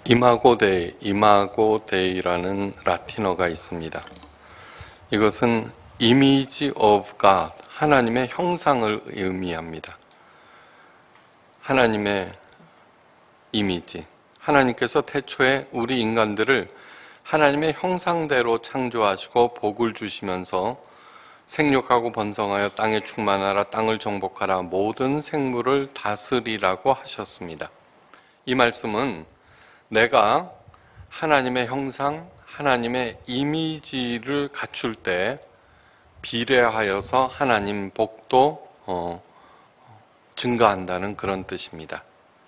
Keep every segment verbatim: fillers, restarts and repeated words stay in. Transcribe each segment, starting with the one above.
이마고 데이, 이마고 데이라는 라틴어가 있습니다. 이것은 Image of God, 하나님의 형상을 의미합니다. 하나님의 이미지, 하나님께서 태초에 우리 인간들을 하나님의 형상대로 창조하시고 복을 주시면서 생육하고 번성하여 땅에 충만하라, 땅을 정복하라, 모든 생물을 다스리라고 하셨습니다. 이 말씀은 내가 하나님의 형상, 하나님의 이미지를 갖출 때 비례하여서 하나님 복도 어, 증가한다는 그런 뜻입니다.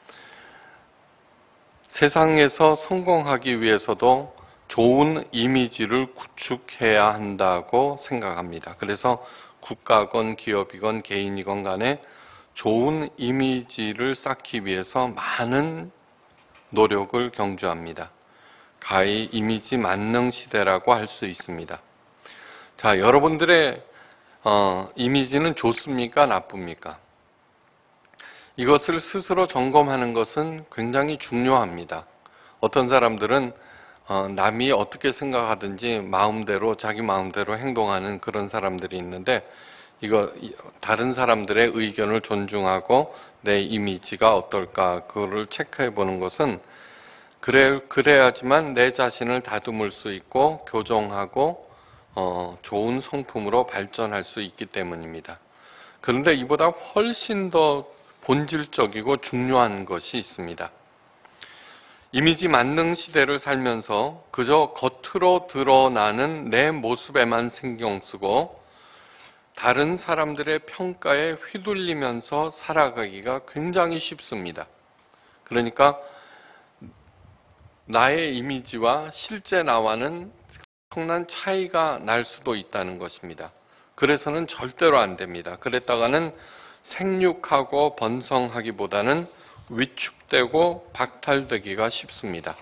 세상에서 성공하기 위해서도 좋은 이미지를 구축해야 한다고 생각합니다. 그래서 국가건 기업이건 개인이건 간에 좋은 이미지를 쌓기 위해서 많은 노력을 경주합니다. 가히 이미지 만능 시대라고 할 수 있습니다. 자, 여러분들의 어, 이미지는 좋습니까? 나쁩니까? 이것을 스스로 점검하는 것은 굉장히 중요합니다. 어떤 사람들은 어, 남이 어떻게 생각하든지 마음대로 자기 마음대로 행동하는 그런 사람들이 있는데, 이거 다른 사람들의 의견을 존중하고 내 이미지가 어떨까 그거를 체크해 보는 것은 그래, 그래야지만 내 자신을 다듬을 수 있고 교정하고 어, 좋은 성품으로 발전할 수 있기 때문입니다. 그런데 이보다 훨씬 더 본질적이고 중요한 것이 있습니다. 이미지 만능 시대를 살면서 그저 겉으로 드러나는 내 모습에만 신경 쓰고 다른 사람들의 평가에 휘둘리면서 살아가기가 굉장히 쉽습니다. 그러니까 나의 이미지와 실제 나와는 엄청난 차이가 날 수도 있다는 것입니다. 그래서는 절대로 안 됩니다. 그랬다가는 생육하고 번성하기보다는 위축되고 박탈되기가 쉽습니다.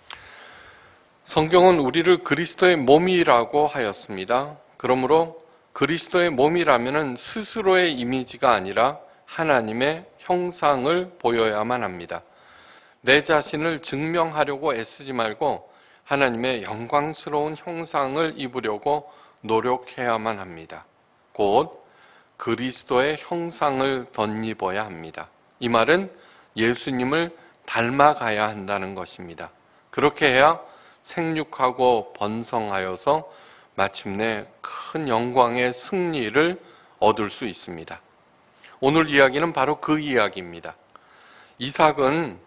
성경은 우리를 그리스도의 몸이라고 하였습니다. 그러므로 그리스도의 몸이라면 스스로의 이미지가 아니라 하나님의 형상을 보여야만 합니다. 내 자신을 증명하려고 애쓰지 말고 하나님의 영광스러운 형상을 입으려고 노력해야만 합니다. 곧 그리스도의 형상을 덧입어야 합니다. 이 말은 예수님을 닮아가야 한다는 것입니다. 그렇게 해야 생육하고 번성하여서 마침내 큰 영광의 승리를 얻을 수 있습니다. 오늘 이야기는 바로 그 이야기입니다. 이삭은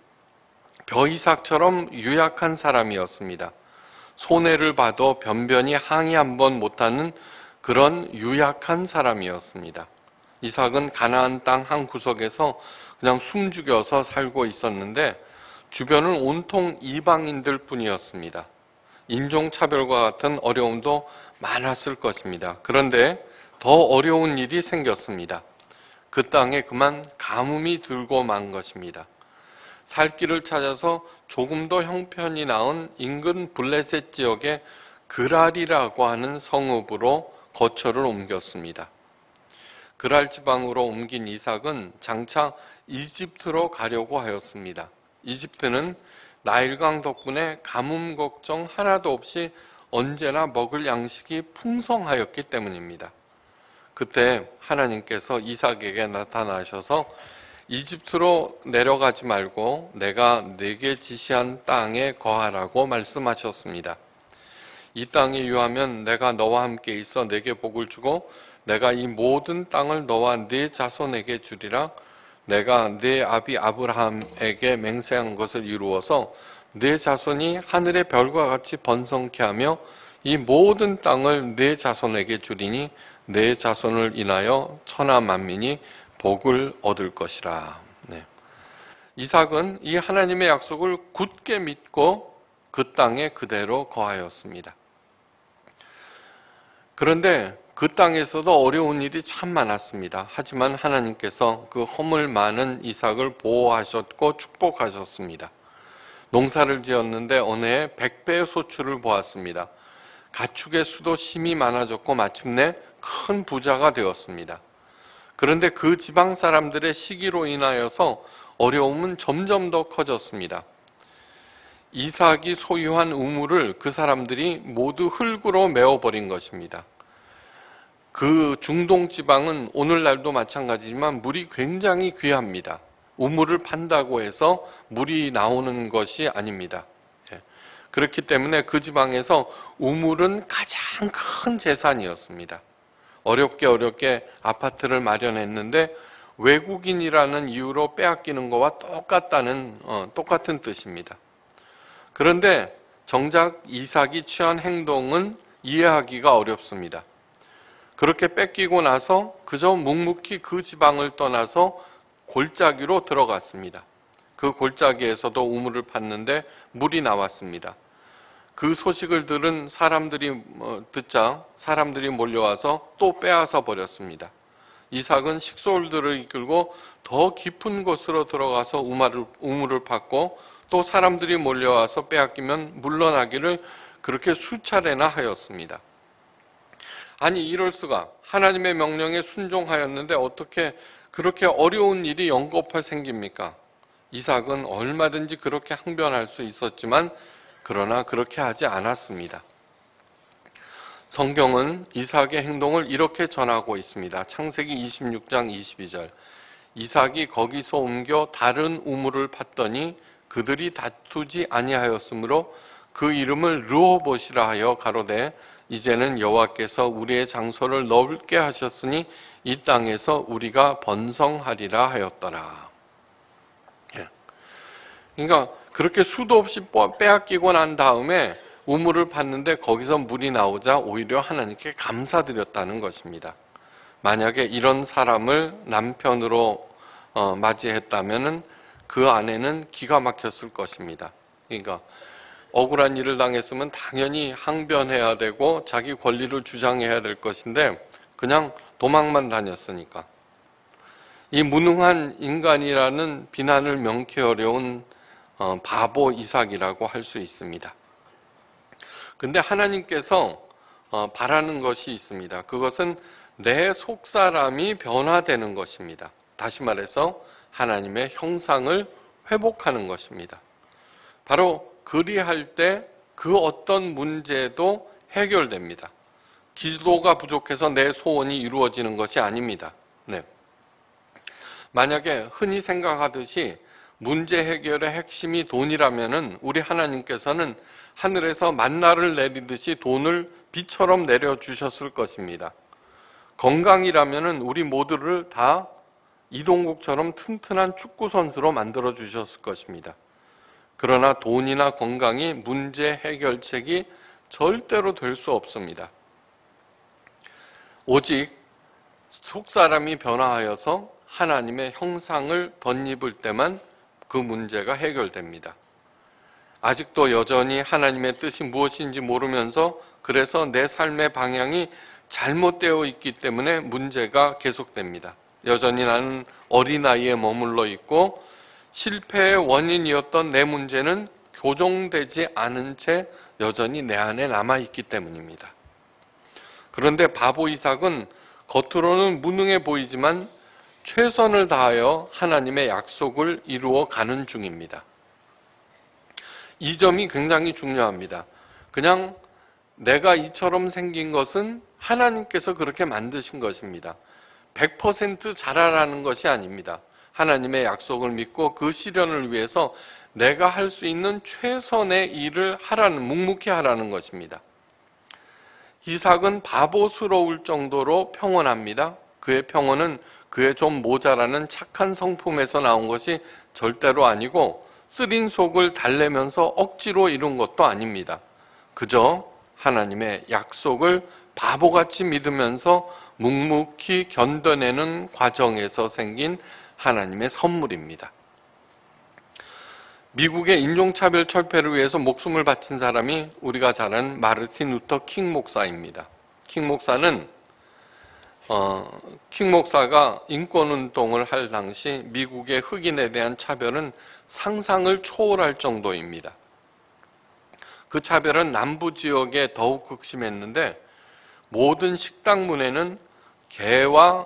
벼이삭처럼 유약한 사람이었습니다. 손해를 봐도 변변히 항의 한번 못하는 그런 유약한 사람이었습니다. 이삭은 가나안 땅 한 구석에서 그냥 숨죽여서 살고 있었는데 주변은 온통 이방인들 뿐이었습니다. 인종차별과 같은 어려움도 많았을 것입니다. 그런데 더 어려운 일이 생겼습니다. 그 땅에 그만 가뭄이 들고 만 것입니다. 살 길을 찾아서 조금 더 형편이 나은 인근 블레셋 지역의 그랄이라고 하는 성읍으로 거처를 옮겼습니다. 그랄 지방으로 옮긴 이삭은 장차 이집트로 가려고 하였습니다. 이집트는 나일강 덕분에 가뭄 걱정 하나도 없이 언제나 먹을 양식이 풍성하였기 때문입니다. 그때 하나님께서 이삭에게 나타나셔서 이집트로 내려가지 말고 내가 네게 지시한 땅에 거하라고 말씀하셨습니다. 이 땅에 유하면 내가 너와 함께 있어 네게 복을 주고 내가 이 모든 땅을 너와 네 자손에게 주리라. 내가 네 아비 아브라함에게 맹세한 것을 이루어서 네 자손이 하늘의 별과 같이 번성케 하며 이 모든 땅을 네 자손에게 주리니 네 자손을 인하여 천하 만민이 복을 얻을 것이라. 네. 이삭은 이 하나님의 약속을 굳게 믿고 그 땅에 그대로 거하였습니다. 그런데 그 땅에서도 어려운 일이 참 많았습니다. 하지만 하나님께서 그 허물 많은 이삭을 보호하셨고 축복하셨습니다. 농사를 지었는데 어느 해 백 배의 소출을 보았습니다. 가축의 수도 심히 많아졌고 마침내 큰 부자가 되었습니다. 그런데 그 지방 사람들의 시기로 인하여서 어려움은 점점 더 커졌습니다. 이삭이 소유한 우물을 그 사람들이 모두 흙으로 메워버린 것입니다. 그 중동 지방은 오늘날도 마찬가지지만 물이 굉장히 귀합니다. 우물을 판다고 해서 물이 나오는 것이 아닙니다. 그렇기 때문에 그 지방에서 우물은 가장 큰 재산이었습니다. 어렵게 어렵게 아파트를 마련했는데 외국인이라는 이유로 빼앗기는 것과 똑같다는 어, 똑같은 뜻입니다. 그런데 정작 이삭이 취한 행동은 이해하기가 어렵습니다. 그렇게 뺏기고 나서 그저 묵묵히 그 지방을 떠나서 골짜기로 들어갔습니다. 그 골짜기에서도 우물을 팠는데 물이 나왔습니다. 그 소식을 들은 사람들이 듣자 사람들이 몰려와서 또 빼앗아 버렸습니다. 이삭은 식솔들을 이끌고 더 깊은 곳으로 들어가서 우물을, 우물을 팠고 또 사람들이 몰려와서 빼앗기면 물러나기를 그렇게 수차례나 하였습니다. 아니 이럴 수가, 하나님의 명령에 순종하였는데 어떻게 그렇게 어려운 일이 연거푸 생깁니까? 이삭은 얼마든지 그렇게 항변할 수 있었지만 그러나 그렇게 하지 않았습니다. 성경은 이삭의 행동을 이렇게 전하고 있습니다. 창세기 이십육 장 이십이 절. 이삭이 거기서 옮겨 다른 우물을 팠더니 그들이 다투지 아니하였으므로 그 이름을 르호봇이라 하여 가로되 이제는 여호와께서 우리의 장소를 넓게 하셨으니 이 땅에서 우리가 번성하리라 하였더라. 예. 그러니까 그렇게 수도 없이 빼앗기고 난 다음에 우물을 팠는데 거기서 물이 나오자 오히려 하나님께 감사드렸다는 것입니다. 만약에 이런 사람을 남편으로 어, 맞이했다면 그 아내는 기가 막혔을 것입니다. 그러니까 억울한 일을 당했으면 당연히 항변해야 되고 자기 권리를 주장해야 될 것인데 그냥 도망만 다녔으니까. 이 무능한 인간이라는 비난을 명쾌 어려운 어, 바보 이삭이라고 할 수 있습니다. 근데 하나님께서 어, 바라는 것이 있습니다. 그것은 내 속사람이 변화되는 것입니다. 다시 말해서 하나님의 형상을 회복하는 것입니다. 바로 그리할 때 그 어떤 문제도 해결됩니다. 기도가 부족해서 내 소원이 이루어지는 것이 아닙니다. 네. 만약에 흔히 생각하듯이 문제 해결의 핵심이 돈이라면은 우리 하나님께서는 하늘에서 만나를 내리듯이 돈을 비처럼 내려주셨을 것입니다. 건강이라면은 우리 모두를 다 이동국처럼 튼튼한 축구 선수로 만들어 주셨을 것입니다. 그러나 돈이나 건강이 문제 해결책이 절대로 될 수 없습니다. 오직 속사람이 변화하여서 하나님의 형상을 덧입을 때만 그 문제가 해결됩니다. 아직도 여전히 하나님의 뜻이 무엇인지 모르면서 그래서 내 삶의 방향이 잘못되어 있기 때문에 문제가 계속됩니다. 여전히 나는 어린아이에 머물러 있고 실패의 원인이었던 내 문제는 교정되지 않은 채 여전히 내 안에 남아있기 때문입니다. 그런데 바보 이삭은 겉으로는 무능해 보이지만 최선을 다하여 하나님의 약속을 이루어 가는 중입니다. 이 점이 굉장히 중요합니다. 그냥 내가 이처럼 생긴 것은 하나님께서 그렇게 만드신 것입니다. 백 퍼센트 잘하라는 것이 아닙니다. 하나님의 약속을 믿고 그 실현을 위해서 내가 할 수 있는 최선의 일을 하라는, 묵묵히 하라는 것입니다. 이삭은 바보스러울 정도로 평온합니다. 그의 평온은 그의 좀 모자라는 착한 성품에서 나온 것이 절대로 아니고 쓰린 속을 달래면서 억지로 이룬 것도 아닙니다. 그저 하나님의 약속을 바보같이 믿으면서 묵묵히 견뎌내는 과정에서 생긴 하나님의 선물입니다. 미국의 인종차별 철폐를 위해서 목숨을 바친 사람이 우리가 잘 아는 마르틴 루터 킹 목사입니다. 킹 목사는 어, 킹 목사가 인권운동을 할 당시 미국의 흑인에 대한 차별은 상상을 초월할 정도입니다. 그 차별은 남부 지역에 더욱 극심했는데 모든 식당 문에는 개와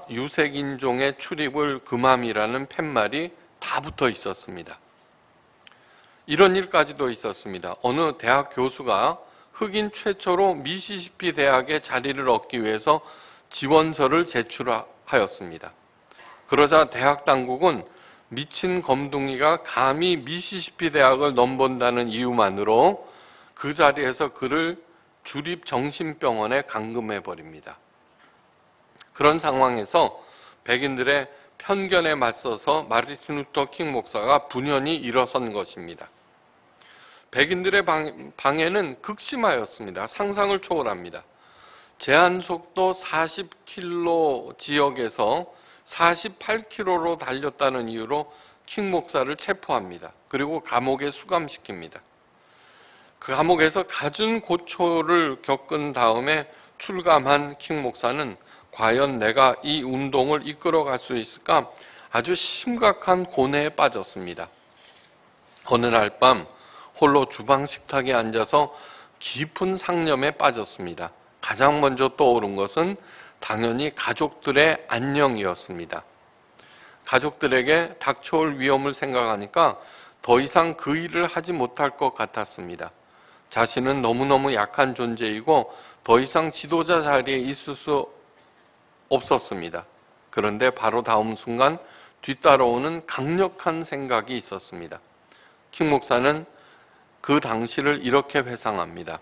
유색인종의 출입을 금함이라는 팻말이 다 붙어 있었습니다. 이런 일까지도 있었습니다. 어느 대학 교수가 흑인 최초로 미시시피 대학에 자리를 얻기 위해서 지원서를 제출하였습니다. 그러자 대학 당국은 미친 검둥이가 감히 미시시피 대학을 넘본다는 이유만으로 그 자리에서 그를 주립정신병원에 감금해버립니다. 그런 상황에서 백인들의 편견에 맞서서 마르틴 루터 킹 목사가 분연히 일어선 것입니다. 백인들의 방해는 극심하였습니다. 상상을 초월합니다. 제한속도 사십 킬로미터 지역에서 사십팔 킬로미터로 달렸다는 이유로 킹 목사를 체포합니다. 그리고 감옥에 수감시킵니다. 그 감옥에서 갖은 고초를 겪은 다음에 출감한 킹 목사는 과연 내가 이 운동을 이끌어갈 수 있을까? 아주 심각한 고뇌에 빠졌습니다. 어느 날 밤 홀로 주방 식탁에 앉아서 깊은 상념에 빠졌습니다. 가장 먼저 떠오른 것은 당연히 가족들의 안녕이었습니다. 가족들에게 닥쳐올 위험을 생각하니까 더 이상 그 일을 하지 못할 것 같았습니다. 자신은 너무너무 약한 존재이고 더 이상 지도자 자리에 있을 수 없었습니다. 그런데 바로 다음 순간 뒤따라오는 강력한 생각이 있었습니다. 킹 목사는 그 당시를 이렇게 회상합니다.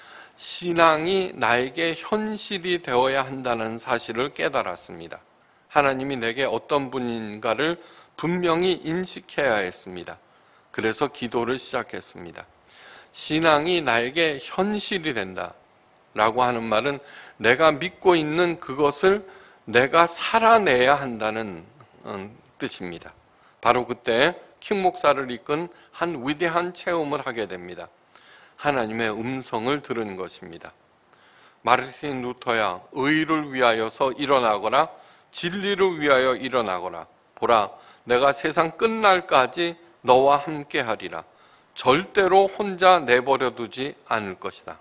신앙이 나에게 현실이 되어야 한다는 사실을 깨달았습니다. 하나님이 내게 어떤 분인가를 분명히 인식해야 했습니다. 그래서 기도를 시작했습니다. 신앙이 나에게 현실이 된다 라고 하는 말은 내가 믿고 있는 그것을 내가 살아내야 한다는 뜻입니다. 바로 그때 킹 목사를 이끈 한 위대한 체험을 하게 됩니다. 하나님의 음성을 들은 것입니다. 마르틴 루터야, 의를 위하여서 일어나거라, 진리를 위하여 일어나거라. 보라, 내가 세상 끝날까지 너와 함께 하리라. 절대로 혼자 내버려 두지 않을 것이다.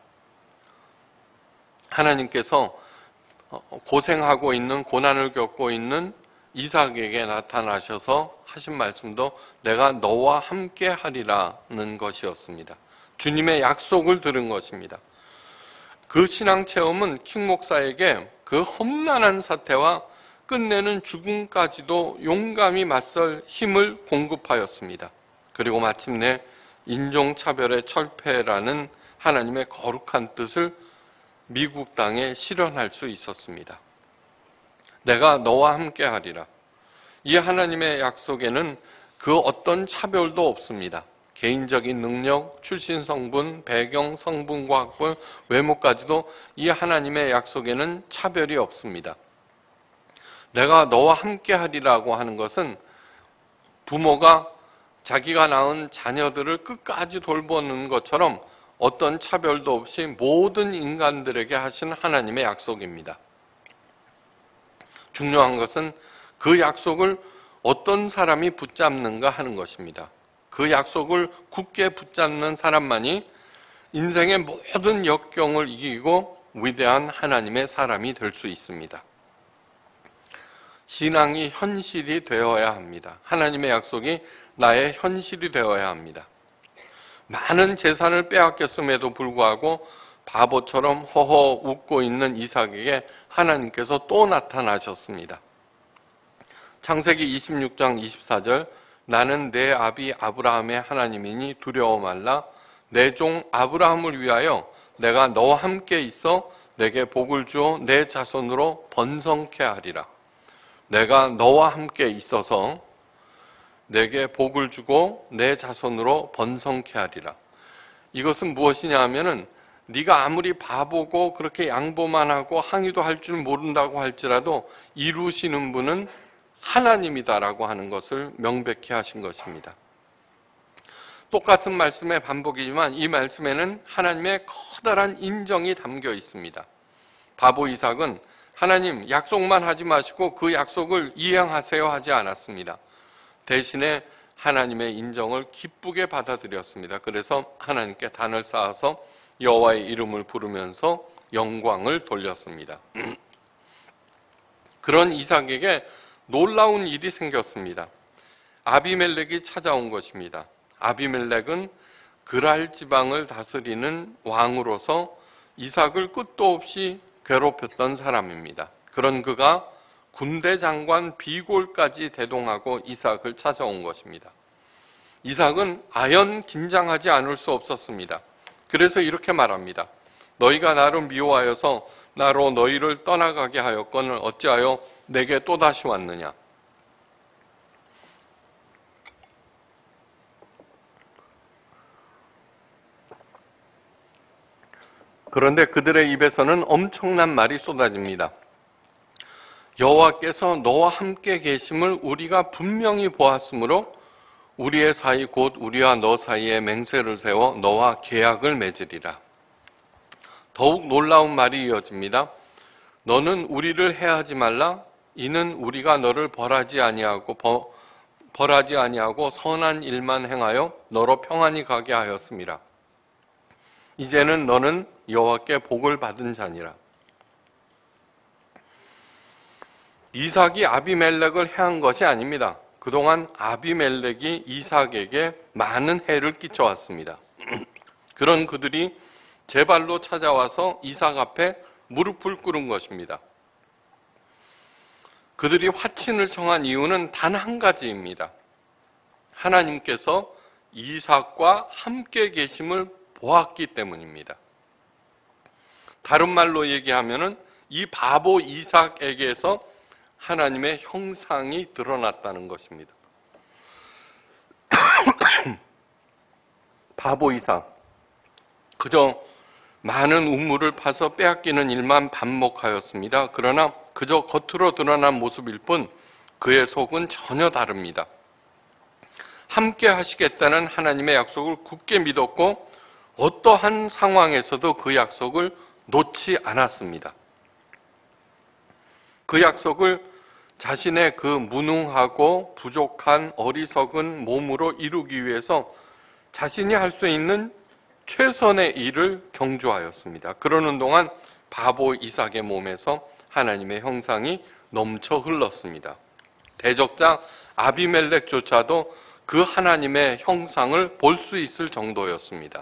하나님께서 고생하고 있는, 고난을 겪고 있는 이삭에게 나타나셔서 하신 말씀도 내가 너와 함께 하리라는 것이었습니다. 주님의 약속을 들은 것입니다. 그 신앙 체험은 킹 목사에게 그 험난한 사태와 끝내는 죽음까지도 용감히 맞설 힘을 공급하였습니다. 그리고 마침내 인종차별의 철폐라는 하나님의 거룩한 뜻을 미국 땅에 실현할 수 있었습니다. 내가 너와 함께 하리라. 이 하나님의 약속에는 그 어떤 차별도 없습니다. 개인적인 능력, 출신 성분, 배경, 성분과 학벌, 외모까지도 이 하나님의 약속에는 차별이 없습니다. 내가 너와 함께 하리라고 하는 것은 부모가 자기가 낳은 자녀들을 끝까지 돌보는 것처럼 어떤 차별도 없이 모든 인간들에게 하신 하나님의 약속입니다. 중요한 것은 그 약속을 어떤 사람이 붙잡는가 하는 것입니다. 그 약속을 굳게 붙잡는 사람만이 인생의 모든 역경을 이기고 위대한 하나님의 사람이 될 수 있습니다. 신앙이 현실이 되어야 합니다. 하나님의 약속이 나의 현실이 되어야 합니다. 많은 재산을 빼앗겼음에도 불구하고 바보처럼 허허 웃고 있는 이삭에게 하나님께서 또 나타나셨습니다. 창세기 이십육 장 이십사 절 나는 내 아비 아브라함의 하나님이니 두려워 말라. 내 종 아브라함을 위하여 내가 너와 함께 있어 내게 복을 주어 내 자손으로 번성케 하리라. 내가 너와 함께 있어서 내게 복을 주고 내 자손으로 번성케 하리라. 이것은 무엇이냐 하면은 네가 아무리 바보고 그렇게 양보만 하고 항의도 할 줄 모른다고 할지라도 이루시는 분은 하나님이다라고 하는 것을 명백히 하신 것입니다. 똑같은 말씀의 반복이지만 이 말씀에는 하나님의 커다란 인정이 담겨 있습니다. 바보 이삭은 하나님 약속만 하지 마시고 그 약속을 이행하세요 하지 않았습니다. 대신에 하나님의 인정을 기쁘게 받아들였습니다. 그래서 하나님께 단을 쌓아서 여호와의 이름을 부르면서 영광을 돌렸습니다. 그런 이삭에게 놀라운 일이 생겼습니다. 아비멜렉이 찾아온 것입니다. 아비멜렉은 그랄 지방을 다스리는 왕으로서 이삭을 끝도 없이 괴롭혔던 사람입니다. 그런 그가 군대 장관 비골까지 대동하고 이삭을 찾아온 것입니다. 이삭은 아연 긴장하지 않을 수 없었습니다. 그래서 이렇게 말합니다. 너희가 나를 미워하여서 나로 너희를 떠나가게 하였거늘 어찌하여 내게 또다시 왔느냐. 그런데 그들의 입에서는 엄청난 말이 쏟아집니다. 여호와께서 너와 함께 계심을 우리가 분명히 보았으므로 우리의 사이 곧 우리와 너 사이에 맹세를 세워 너와 계약을 맺으리라. 더욱 놀라운 말이 이어집니다. 너는 우리를 해하지 말라. 이는 우리가 너를 벌하지 아니하고 벌, 벌하지 아니하고 선한 일만 행하여 너로 평안히 가게 하였음이라. 이제는 너는 여호와께 복을 받은 자니라. 이삭이 아비멜렉을 해한 것이 아닙니다. 그동안 아비멜렉이 이삭에게 많은 해를 끼쳐왔습니다. 그런 그들이 제 발로 찾아와서 이삭 앞에 무릎을 꿇은 것입니다. 그들이 화친을 청한 이유는 단 한 가지입니다. 하나님께서 이삭과 함께 계심을 보았기 때문입니다. 다른 말로 얘기하면은 이 바보 이삭에게서 하나님의 형상이 드러났다는 것입니다. 바보 이삭, 그저 많은 우물을 파서 빼앗기는 일만 반복하였습니다. 그러나 그저 겉으로 드러난 모습일 뿐 그의 속은 전혀 다릅니다. 함께 하시겠다는 하나님의 약속을 굳게 믿었고 어떠한 상황에서도 그 약속을 놓지 않았습니다. 그 약속을 자신의 그 무능하고 부족한 어리석은 몸으로 이루기 위해서 자신이 할 수 있는 최선의 일을 경주하였습니다. 그러는 동안 바보 이삭의 몸에서 하나님의 형상이 넘쳐 흘렀습니다. 대적자 아비멜렉조차도 그 하나님의 형상을 볼 수 있을 정도였습니다.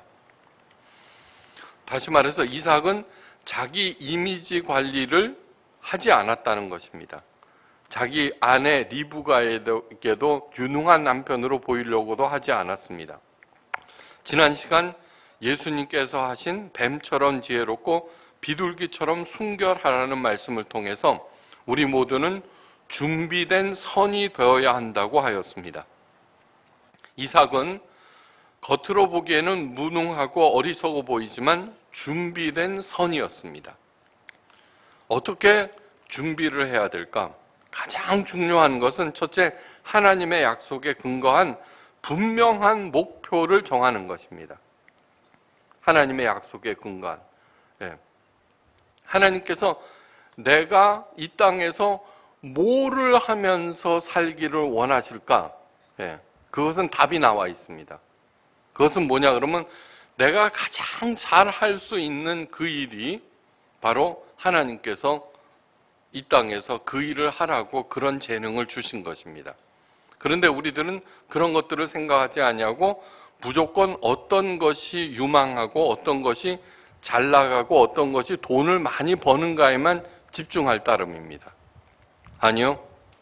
다시 말해서 이삭은 자기 이미지 관리를 하지 않았다는 것입니다. 자기 아내 리브가에게도 유능한 남편으로 보이려고도 하지 않았습니다. 지난 시간 예수님께서 하신 뱀처럼 지혜롭고 비둘기처럼 순결하라는 말씀을 통해서 우리 모두는 준비된 선이 되어야 한다고 하였습니다. 이삭은 겉으로 보기에는 무능하고 어리석어 보이지만 준비된 선이었습니다. 어떻게 준비를 해야 될까? 가장 중요한 것은 첫째, 하나님의 약속에 근거한 분명한 목표를 정하는 것입니다. 하나님의 약속에 근거한. 예. 하나님께서 내가 이 땅에서 뭐를 하면서 살기를 원하실까? 예. 그것은 답이 나와 있습니다. 그것은 뭐냐 그러면 내가 가장 잘 할 수 있는 그 일이 바로 하나님께서 이 땅에서 그 일을 하라고 그런 재능을 주신 것입니다. 그런데 우리들은 그런 것들을 생각하지 아니하고 무조건 어떤 것이 유망하고 어떤 것이 잘 나가고 어떤 것이 돈을 많이 버는가에만 집중할 따름입니다. 아니요.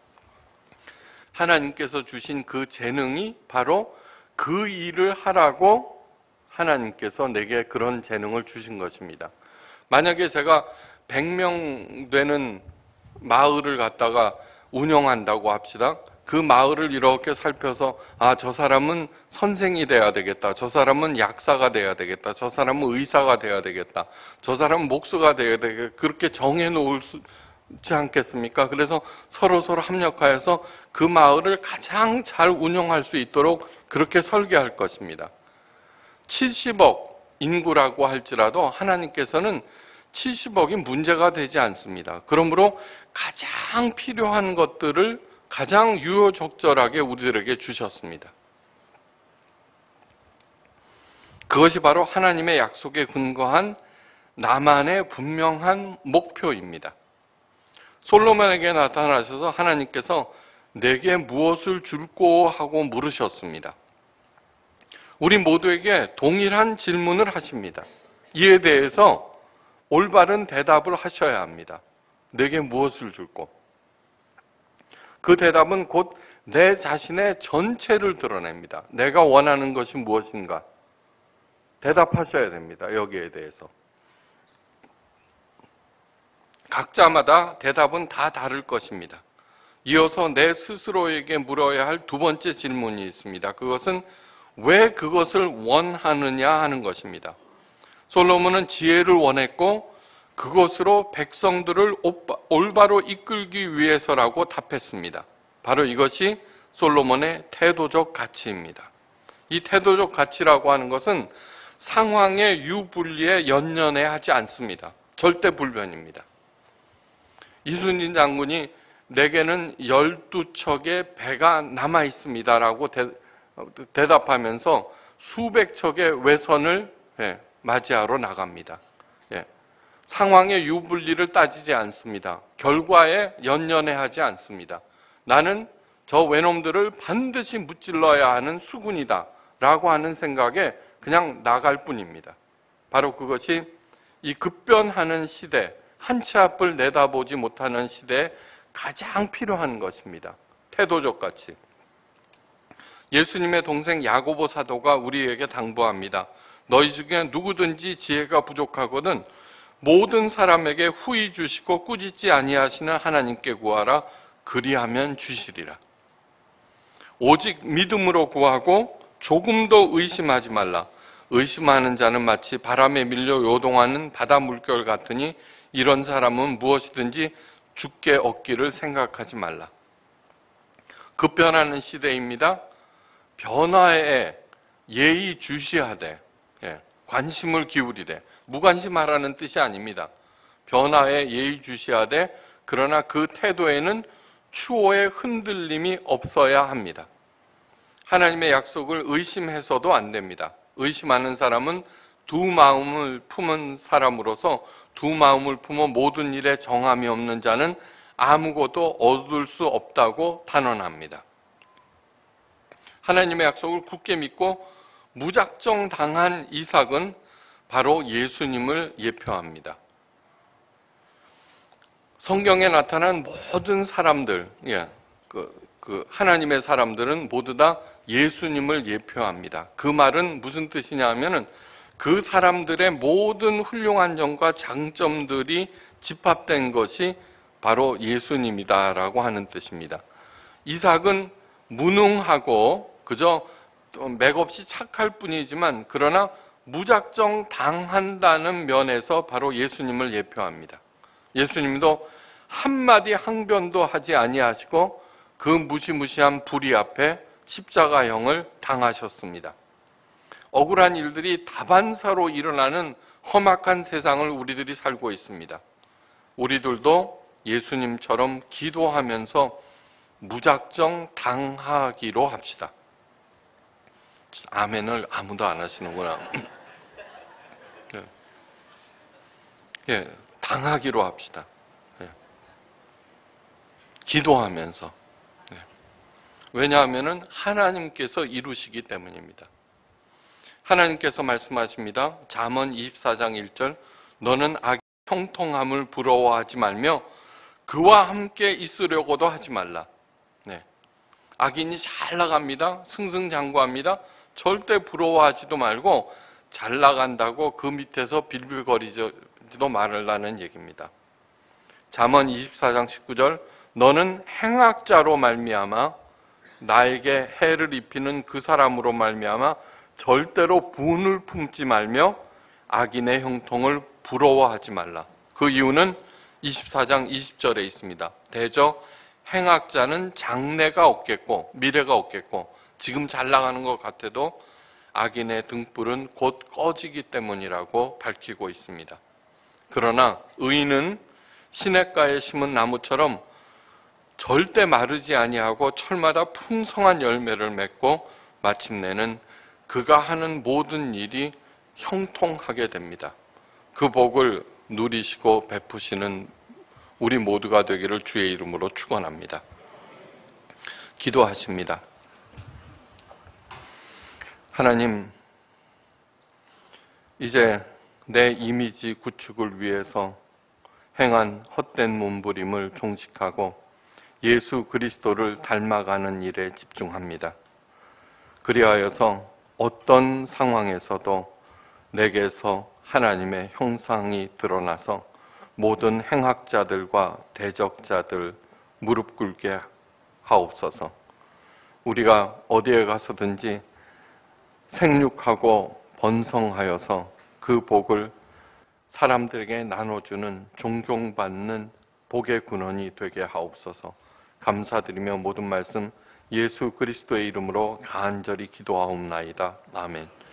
하나님께서 주신 그 재능이 바로 그 일을 하라고 하나님께서 내게 그런 재능을 주신 것입니다. 만약에 제가 백 명 되는 마을을 갖다가 운영한다고 합시다. 그 마을을 이렇게 살펴서 아, 저 사람은 선생이 돼야 되겠다. 저 사람은 약사가 돼야 되겠다. 저 사람은 의사가 돼야 되겠다. 저 사람은 목수가 돼야 되겠다. 그렇게 정해 놓지 않겠습니까? 그래서 서로 서로 협력하여서 그 마을을 가장 잘 운영할 수 있도록 그렇게 설계할 것입니다. 칠십억 인구라고 할지라도 하나님께서는 칠십억이 문제가 되지 않습니다. 그러므로 가장 필요한 것들을 가장 유효적절하게 우리들에게 주셨습니다. 그것이 바로 하나님의 약속에 근거한 나만의 분명한 목표입니다. 솔로몬에게 나타나셔서 하나님께서 내게 무엇을 줄꼬 하고 물으셨습니다. 우리 모두에게 동일한 질문을 하십니다. 이에 대해서 올바른 대답을 하셔야 합니다. 내게 무엇을 줄꼬? 그 대답은 곧 내 자신의 전체를 드러냅니다. 내가 원하는 것이 무엇인가? 대답하셔야 됩니다. 여기에 대해서. 각자마다 대답은 다 다를 것입니다. 이어서 내 스스로에게 물어야 할 두 번째 질문이 있습니다. 그것은 왜 그것을 원하느냐 하는 것입니다. 솔로몬은 지혜를 원했고 그것으로 백성들을 올바로 이끌기 위해서라고 답했습니다. 바로 이것이 솔로몬의 태도적 가치입니다. 이 태도적 가치라고 하는 것은 상황의 유불리에 연연해 하지 않습니다. 절대 불변입니다. 이순신 장군이 내게는 열두 척의 배가 남아 있습니다라고 대, 대답하면서 수백 척의 외선을 예, 맞이하러 나갑니다. 예, 상황의 유불리를 따지지 않습니다. 결과에 연연해 하지 않습니다. 나는 저 외놈들을 반드시 무찔러야 하는 수군이다 라고 하는 생각에 그냥 나갈 뿐입니다. 바로 그것이 이 급변하는 시대, 한치 앞을 내다보지 못하는 시대에 가장 필요한 것입니다. 태도적 가치. 예수님의 동생 야고보 사도가 우리에게 당부합니다. 너희 중에 누구든지 지혜가 부족하거든 모든 사람에게 후히 주시고 꾸짖지 아니하시는 하나님께 구하라. 그리하면 주시리라. 오직 믿음으로 구하고 조금도 의심하지 말라. 의심하는 자는 마치 바람에 밀려 요동하는 바다 물결 같으니 이런 사람은 무엇이든지 죽게 얻기를 생각하지 말라. 급변하는 시대입니다. 변화에 예의주시하되 관심을 기울이되, 무관심하라는 뜻이 아닙니다. 변화에 예의주시하되 그러나 그 태도에는 추호의 흔들림이 없어야 합니다. 하나님의 약속을 의심해서도 안 됩니다. 의심하는 사람은 두 마음을 품은 사람으로서 두 마음을 품어 모든 일에 정함이 없는 자는 아무것도 얻을 수 없다고 단언합니다. 하나님의 약속을 굳게 믿고 무작정 당한 이삭은 바로 예수님을 예표합니다. 성경에 나타난 모든 사람들, 예, 그, 그 하나님의 사람들은 모두 다 예수님을 예표합니다. 그 말은 무슨 뜻이냐 하면은 그 사람들의 모든 훌륭한 점과 장점들이 집합된 것이 바로 예수님이다라고 하는 뜻입니다. 이삭은 무능하고 그저 맥없이 착할 뿐이지만 그러나 무작정 당한다는 면에서 바로 예수님을 예표합니다. 예수님도 한마디 항변도 하지 아니하시고 그 무시무시한 불의 앞에 십자가형을 당하셨습니다. 억울한 일들이 다반사로 일어나는 험악한 세상을 우리들이 살고 있습니다. 우리들도 예수님처럼 기도하면서 무작정 당하기로 합시다. 아멘을 아무도 안 하시는구나. 예, 예, 당하기로 합시다. 예. 기도하면서. 예. 왜냐하면 하나님께서 이루시기 때문입니다. 하나님께서 말씀하십니다. 잠언 이십사 장 일 절 너는 악의 형통함을 부러워하지 말며 그와 함께 있으려고도 하지 말라. 네. 악인이 잘 나갑니다. 승승장구합니다. 절대 부러워하지도 말고 잘 나간다고 그 밑에서 빌빌거리지도 말라는 얘기입니다. 잠언 이십사 장 십구 절 너는 행악자로 말미암아 나에게 해를 입히는 그 사람으로 말미암아 절대로 분을 품지 말며 악인의 형통을 부러워하지 말라. 그 이유는 이십사 장 이십 절에 있습니다. 대저 행악자는 장래가 없겠고 미래가 없겠고 지금 잘 나가는 것 같아도 악인의 등불은 곧 꺼지기 때문이라고 밝히고 있습니다. 그러나 의인은 시냇가에 심은 나무처럼 절대 마르지 아니하고 철마다 풍성한 열매를 맺고 마침내는 그가 하는 모든 일이 형통하게 됩니다. 그 복을 누리시고 베푸시는 우리 모두가 되기를 주의 이름으로 축원합니다. 기도하십니다. 하나님, 이제 내 이미지 구축을 위해서 행한 헛된 몸부림을 종식하고 예수 그리스도를 닮아가는 일에 집중합니다. 그리하여서 어떤 상황에서도 내게서 하나님의 형상이 드러나서 모든 행악자들과 대적자들 무릎 꿇게 하옵소서. 우리가 어디에 가서든지 생육하고 번성하여서 그 복을 사람들에게 나눠주는 존경받는 복의 근원이 되게 하옵소서. 감사드리며 모든 말씀 예수 그리스도의 이름으로 간절히 기도하옵나이다. 아멘.